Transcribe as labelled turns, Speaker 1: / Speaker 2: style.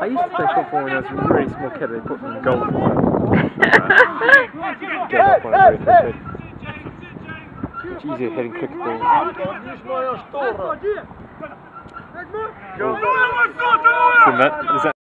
Speaker 1: I used to play football when I was a really small kid. They put me in goal for get up on a very quick head. It's easier hitting cricket balls. Is that